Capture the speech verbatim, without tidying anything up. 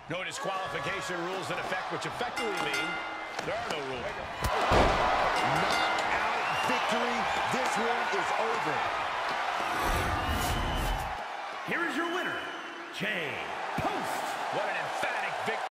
No disqualification rules in effect, which effectively mean there are no rules. Knockout victory. This one is over. Here is your winner, Jay